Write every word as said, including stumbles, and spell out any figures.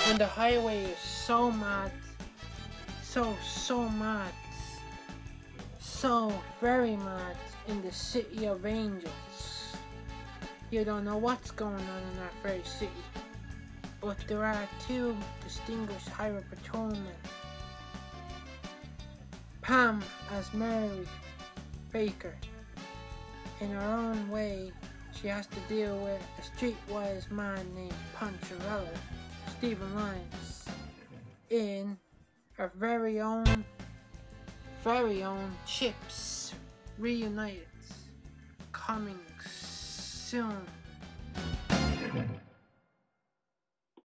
And the highway is so mad. So, so mad. So very mad in the city of angels. You don't know what's going on in that very city. But there are two distinguished highway patrolmen. Pam as Mary Baker. In her own way, she has to deal with a streetwise man named Poncherello, Stephen Lyons, in her very own, very own Chips Reunited, coming soon.